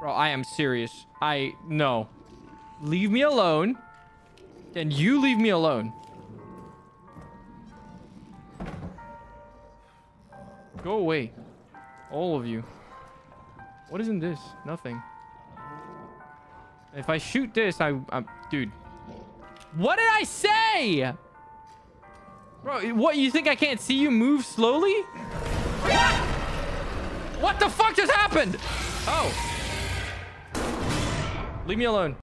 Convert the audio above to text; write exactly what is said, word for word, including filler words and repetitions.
Bro, I am serious. I... No. Leave me alone. Then you leave me alone. Go away. All of you. What is in this? Nothing. If I shoot this, I... I'm... Dude. What did I say? Bro, what? You think I can't see you move slowly? What? What the fuck just happened? Oh. Leave me alone.